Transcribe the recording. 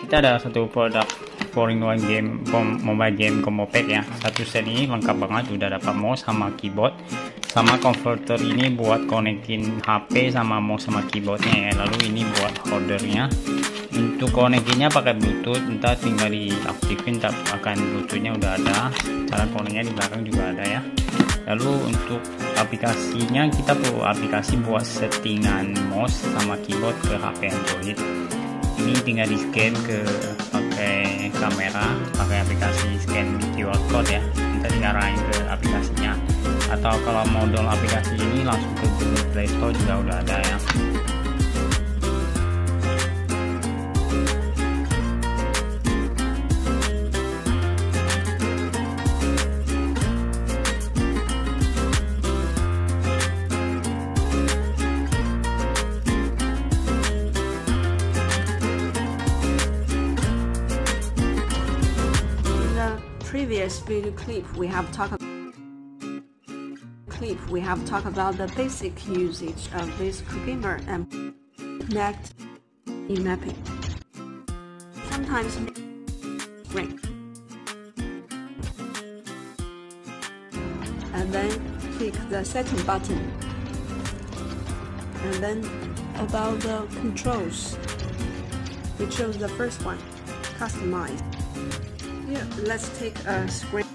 kita ada satu produk 4-in-1 game mobile game combo pack ya. Satu set ini lengkap banget, udah dapat mouse sama keyboard sama converter ini buat konekin HP sama mouse sama keyboardnya ya. Lalu ini buat holdernya, untuk konekinnya pakai bluetooth, entah tinggal diaktifin akan bluetoothnya udah ada, cara koneknya di belakang juga ada ya. Lalu untuk aplikasinya, kita perlu aplikasi buat settingan mouse sama keyboard ke HP Android. Ini tinggal di scan ke pakai kamera, pakai aplikasi scan QR code ya. Kita tinggal arahin ke aplikasinya, atau kalau mau download aplikasi ini langsung ke Google Play Store juga udah ada ya. Previous video clip we have talked about the basic usage of this gamer and connect mapping. Sometimes ring, and then click the setting button, and then about the controls, we chose the first one, customize. Here, let's take a screen.